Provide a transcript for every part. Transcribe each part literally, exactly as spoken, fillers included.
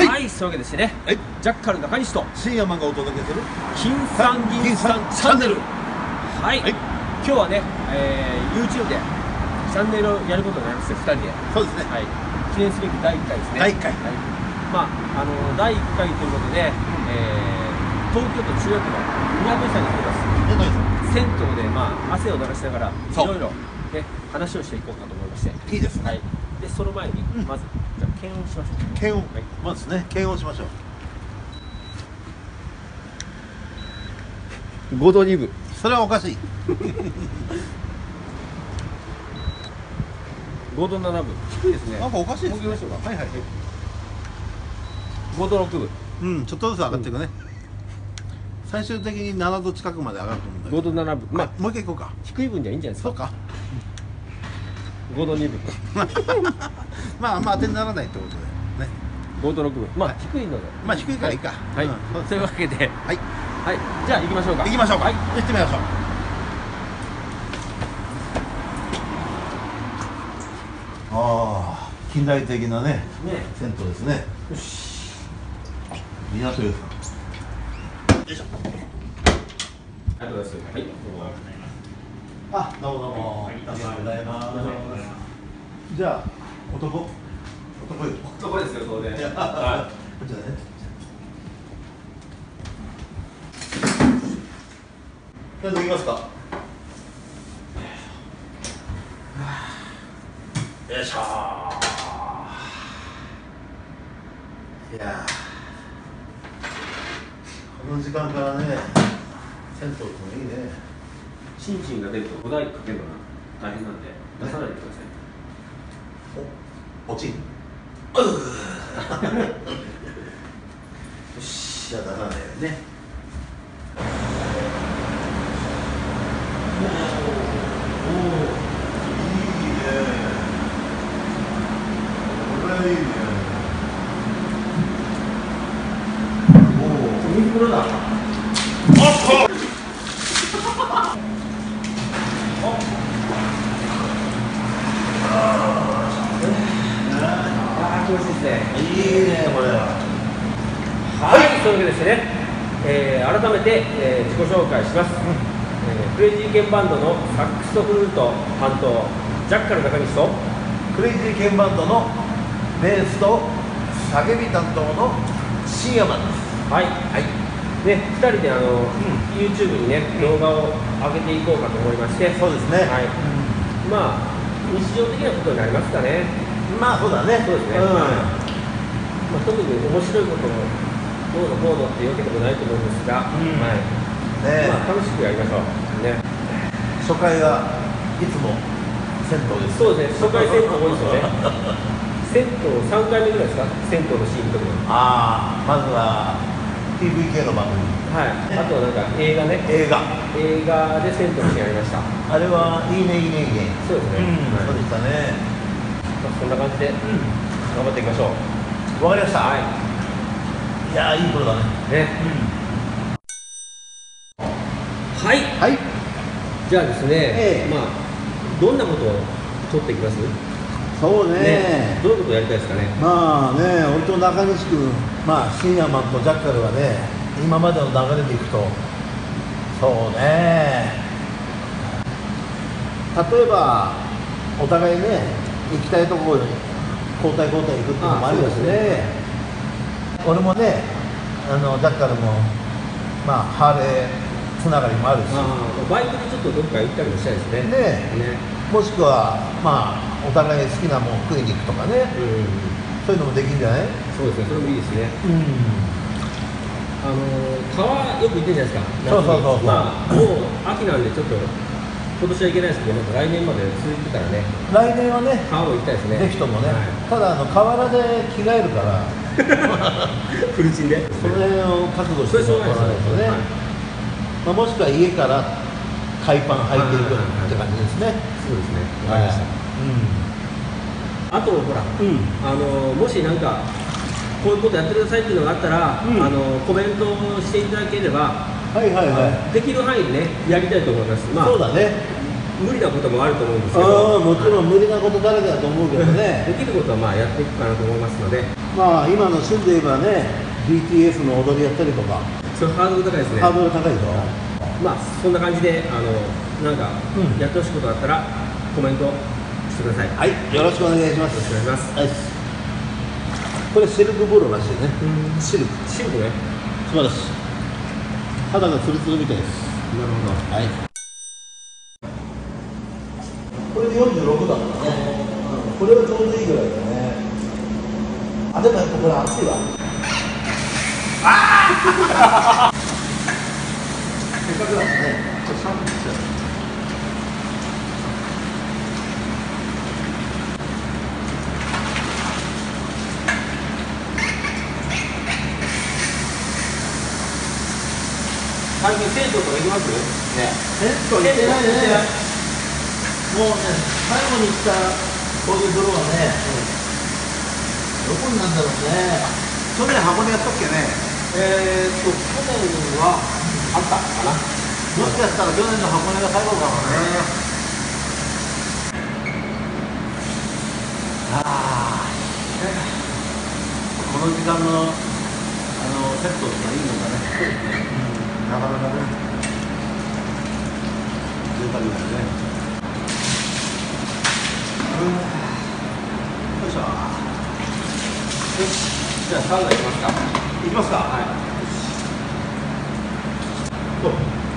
はい、そういうわけでしてね、はい、ジャッカル中西と深夜マンがお届けする金さん銀さんチャンネル。はい、はい、今日はね、えー、YouTube でチャンネルをやることになりまして、ふたりで。そうですね、はい、記念すべきだいいっかいですね。だいいっかい、はい、まあ、あのだいいっかいということで、えー、東京都中央区の宮戸社に来てます。銭湯で、まあ、汗を流しながらいろいろね、話をしていこうかと思いまして。いいですね。はい、でその前に、うん、まずじゃあ検温しましょう。検温、はい、 まずね、検温しましょう。ごどにぶ。 それはおかしい。 ごどななぶ。低いですね。 なんかおかしいですね。 はいはいはい。ごどろくぶ。 うん、ちょっとずつ上がっていくね。うん、最終的にななど近くまで上がると思うんだけど。 ごどななぶ。まあもう一回いこうか。 低い分じゃいいんじゃないですか。 そうか。 ごどにぶ。 まあまあ当てにならないってことでね。 ごどろくぶ。まあ低いので。 まあ低いからいいか。 はい。そういうわけで、はいはい。じゃあ行きましょうか。 行きましょうか。はい。行ってみましょう。ああ、近代的なね、銭湯ですね。よし。港湯さん。よいしょ。 ありがとうございます。はい。 あ、どうもどうも。ありがとうございます。じゃあ男。男よ。 男ですよ、当然。はい。じゃあね。 何できますか。よいしょー。いやこの時間からね、銭湯ってのいいね。 チンチンが出るとお題かけるのが大変なんで出さないでください。 お、おちん。よし、じゃあ出さないよね。おお、いいね。これはいいね。おお、いい風呂だ。おっと。 気持ちいいですね。 いいね、これは。 はい、そういうわけでしてね、えー、改めて、えー、自己紹介します、うんえー、クレイジーケンバンドのサックスとフルート担当ジャッカル中西とクレイジーケンバンドのベースと叫び担当の深夜マンです。 はい、はいね、ふたりであの、うん、YouTube にね、動画を上げていこうかと思いまして。 そうですね、はい、 うん、まあ日常的なことになりますかね。 まあそうだね。そうですね。うん、まあ、特に面白いこともどうのこうのっていうわけでもないと思うんですが、うん、はい。ね、まあ楽しくやりましょう。ね。 初回はいつも銭湯です。 そうですね。初回銭湯多いですよね。銭湯さんかいめぐらいですか。銭湯のシーンとか。 ああ、まずは ティーブイケー の番組。 はい。あとはなんか映画ね。映画。映画で銭湯のシーンありました。 あれはいいねいいねいいね。 そうですね。 そうでしたね。 そんな感じで、うん、頑張っていきましょう。 わかりました。はい。いやー、いいことだね。ね。 うん、はい。はい。じゃあですね、えー、まあどんなことを取っていきます？ そうね。 ね、どういうことをやりたいですかね。 まあね、本当中西君、まあ深夜マンとジャッカルはね、今までの流れでいくと、そうね。例えばお互いね。行きたいところに交代交代行くっていうのもありですね。俺もね、あのジャッカルもまあハーレーつながりもあるし、 バイクでちょっとどっか行ったりもしたいですね。ねね、もしくはまあお互い好きなもん食いに行くとかね、うん、そういうのもできるんじゃない？ そうですね、それもいいですね。うん、あの川よく行ってるじゃないですか。 そうそうそうそう。 まあもう秋なんでちょっと。今年はいけないですけど、来年まで続いてたらね。 来年はね、 川も行きたいですね。 ぜひともね。はい、ただあの河原で着替えるから。 フルチンで。 その辺を覚悟してもらわないとね。まあもしくは家から海パン履いていくって感じですね。 そうですね。わかりました。うん。あとほら、うん、あのもしなんかこういうことやってくださいっていうのがあったら、うん、あのコメントをしていただければ。はいはいはい、できる範囲でねやりたいと思います。まあ、そうだね。無理なこともあると思うんですけど、 もちろん無理なことだらけだと思うけどね。 できることはまあやっていくかなと思いますので、 まあ今の旬で言えばね ビーティーエス の踊りやったりとか、 それハードル高いですね。 ハードル高いでしょ。 まあそんな感じで、あのなんかやってほしいことがあったらコメントしてください。 はい、よろしくお願いします。 よろしくお願いします。 はい、これシルク風呂らしいね。シルクシルクね、 素晴らしい。肌がツルツルみたいです。 なるほど。 はい、これでよんじゅうろくだからね、うん、これはちょうどいいぐらいだね。あ、でもやっぱこれ熱いわ。ああせっかくだったね、ちょっと寒くしちゃう。 最近銭湯とか行きますね。 銭湯行ってないね。もうね、最後に行ったこういう風呂はね、うん、どこになんだろうね。去年箱根やったっけね。 えーっと去年はあったかな。 もしかしたら去年の箱根が最後かもね。ああ、この時間のあのセットっていいのかね。なかなかね、贅沢だよね。よいしょ。 よし、じゃあサウナ行きますか。 行きますか。はい。どう。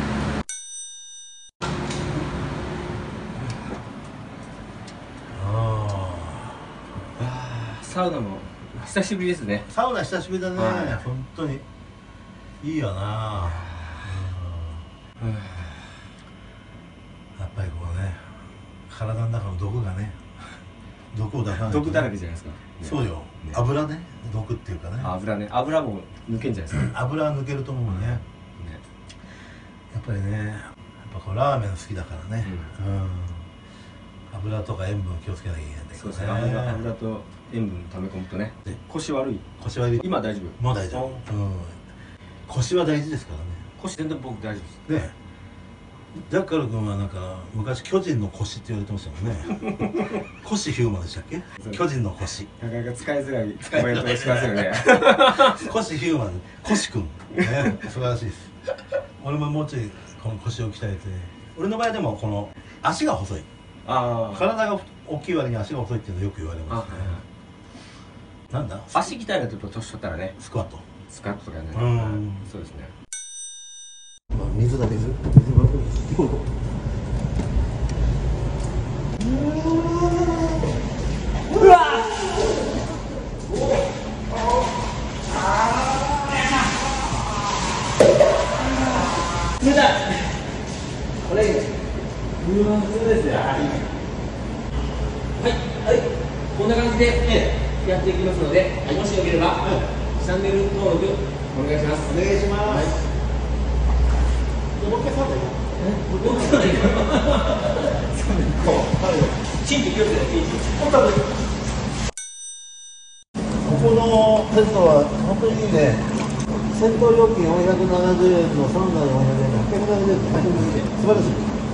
ああ、サウナも久しぶりですね。 サウナ久しぶりだね。はい、本当にいいよな。うん、やっぱりこうね、体の中の毒がね、毒を出さないと、ね、 毒だらけじゃないですか。 そうよ、ね、油ね、毒っていうかね。油ね、油も抜けんじゃないですか。 油は抜けると思うね。ね、やっぱりね、やっぱこうラーメン好きだからね。うん、うん、油とか塩分気をつけなきゃいけないんだけどね。そうですね、油、 油と塩分溜め込むとね、腰悪い。 腰悪い。 今大丈夫。 もう大丈夫。うん。腰は大事ですからね。 腰全然僕大丈夫です。 ね。ジャッカル君はなんか昔巨人の腰って言われてましたもんね。腰ヒューマンでしたっけ？巨人の腰。 なかなか使いづらいコメントをしますよね。 腰ヒューマン、腰君ね、素晴らしいです。俺ももうちょいこの腰を鍛えて、俺の場合でもこの足が細い。ああ。体が大きい割に足が細いっていうのよく言われますね。なんだ？ 足鍛えると年取ったらね。 スクワット。 スクワットとかね。 うん。 そうですね。 水だ水。水行こう行こう。うわ冷たい。これうわそうですね。はいはい、こんな感じでやっていきますので、もしよければチャンネル登録お願いします。 お願いします。もう一回触ったらいいか。 もう一回触ったらいいか。チンチ気をつけて、チンチ。 ここのテストは本当にいいね。銭湯料金よんひゃくななじゅうえんのサウナよんひゃくえんのはっぴゃくななじゅうえんで素晴らしい。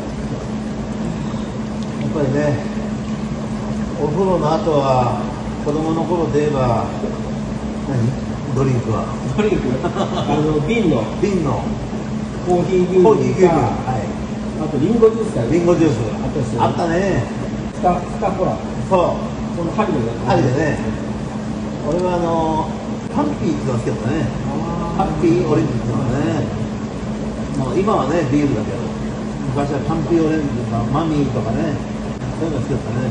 やっぱりね、お風呂の後は子供の頃で言えば何？ドリンクはドリンクあの瓶の瓶のコーヒー牛乳か、はい、あとリンゴジュースか、 リンゴジュースあったね。 スカスカコラ、そう、この針でね、 針でね。俺はあのハッピーってのが好きだったね。ハッピーオレンジってのはね、もう今はねビールだけど、昔はハッピーオレンジとかマミーとかね、そういうの好きだったね。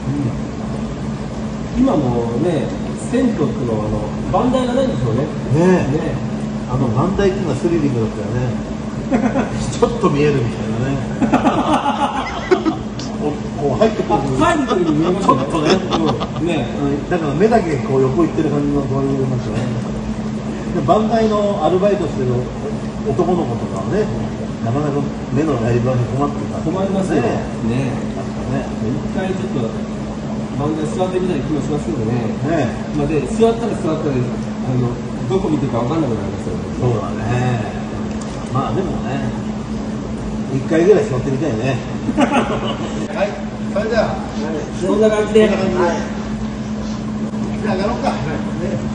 うん、今もね、銭湯っていうのはあの番台がないんでしょうね。 ねえ、ねあの番台っていうのはスリリングだったよね。ちょっと見えるみたいなね。こう入ってくる。 入る時に見えますね。ちょっとね。 ね、だから目だけこう横行ってる感じのドリングになってね。番台のアルバイトしてる男の子とかはね、なかなか目のやり場に困ってた。 困りますよね。ね。一回ちょっと番台座ってみたい気もしますけどね。ね。まあで座ったら座ったらあのどこ見てるかわかんなくなりますよね。 そうだね。まあでもね、一回ぐらい座ってみたいね。はい、それでは、 そんな感じで。 じゃあ上がろうか。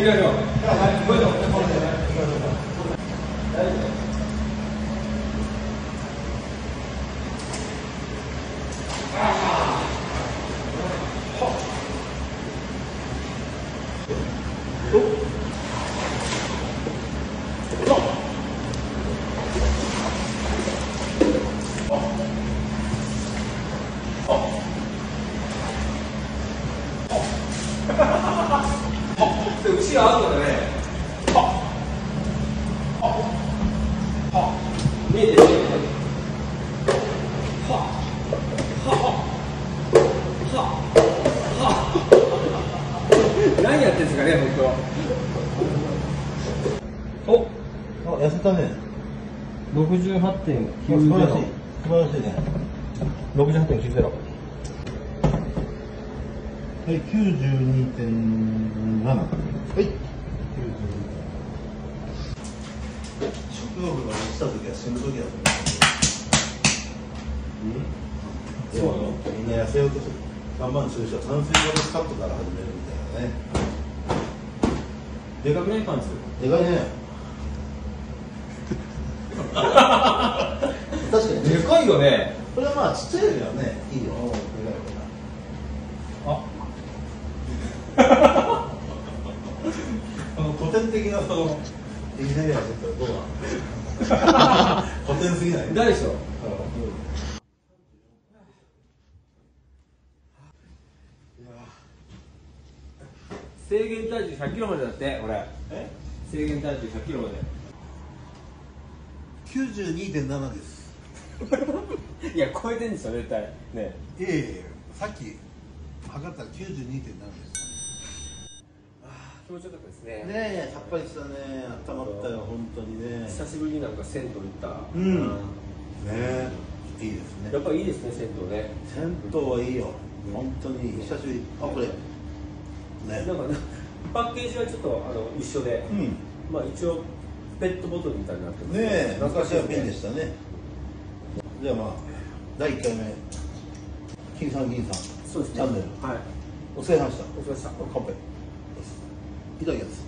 きましょう。これと。後ろアウトだね。見えてる。はははは何やってんですかね、本当。 お、あ、痩せたね。 六十八点九ゼ素晴らしい。 ロ。 素晴らしいね。 六十八点九ゼロ。 はい、きゅうじゅうにてんなな。はい。食欲が落ちた時は死ぬ時だと思う。うん。そう。みんな痩せようとする。頑張るする人は炭水化物カットから始めるみたいなね。 でかくないパンツ？ でかいね。確かに。 でかいよね。 これはまあちっちゃいよりはね、いいよ。あ。この古典的なそのいきなりはちょっとどうなの？古典すぎない？ 大でしょ。制限体重ひゃっキロまでだって俺。え？制限体重ひゃっキロまで。 きゅうじゅうにてんななです。 いや超えてんですよ絶対ね。 いえいえ、さっき測ったらきゅうじゅうにてんななです。 気持ちよかったですね。 ねえ、さっぱりしたね。温まったよ本当にね。 久しぶりになんか銭湯行った。 うん。ねえ、いいですね。 やっぱりいいですね、銭湯ね。 銭湯はいいよ。本当に久しぶり。あ、これ。ね。 なんかパッケージはちょっとあの一緒で、うん、まあ一応ペットボトルみたいになってますね。 ねえ、昔は瓶でしたね。じゃあまあだいいっかいめ金さん銀さんそうですね。 チャンネル。はい。お疲れ様でした。お疲れ様でした。乾杯。いただきます。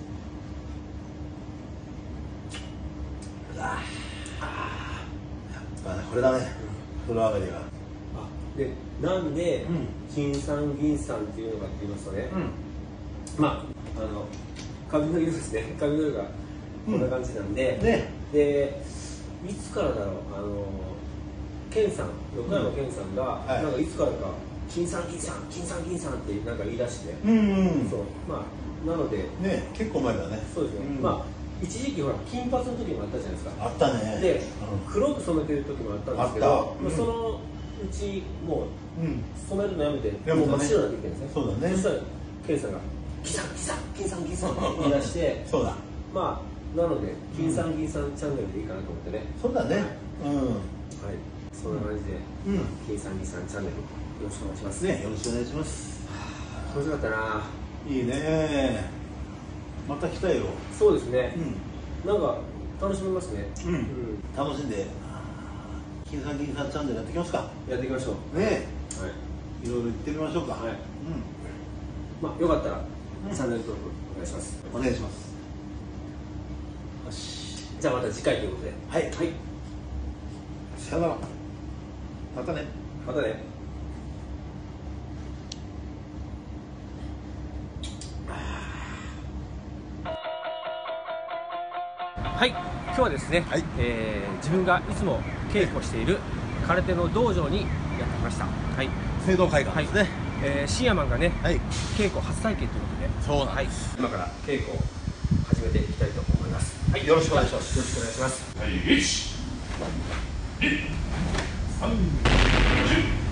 ああ、やっぱねこれだね。風呂上がりが。あ、 でなんで、うん、金酸銀酸っていうのかって言いますとね、うん、まああの髪の色ですね。髪の色がこんな感じなんで、うん、ね、でいつからだろう、あの健さん、横山健さんが、うん、なんかいつからか金酸銀酸金酸銀酸ってなんか言い出して、うんうん、そう、まあなのでね、結構前だね。そうですね。 うん、まあ一時期ほら金髪の時もあったじゃないですか。 あったね。 で、うん、黒く染めてる時もあったんですけど、うん、そのうちもう、うん、染めるのやめて、もう真っ白になってきてるんですね。そうだね。そしたら健さんが金酸銀酸金酸銀酸って言い出してそうだ、まあなので金酸銀酸チャンネルでいいかなと思ってね。そうだね。うん、はい、そんな感じで、うん、金酸銀酸チャンネルよろしくお願いしますね。よろしくお願いします。楽しかったな。いいね。また来たよ。そうですね、うん、なんか楽しめますね。うん、うん、楽しんで金さん銀さんチャンネルやっていきますか。やっていきましょうね。はい、いろいろ言ってみましょうか。はい、うん、まあよかったら、うん、チャンネル登録お願いします。お願いします。よし、じゃあまた次回ということで、はい、はい、さよなら。またね。またね。はい、今日はですね、はい、えー、自分がいつも稽古している空手の道場にやってきました。はい、聖堂会館ですね。はい、えー、シーヤマンがね、はい、稽古初体験ということで、そうなんです。はい、今から稽古を始めていきたいと思います。はい、よろしくお願いします。よろしくお願いします。はい、いち、に、さん、よん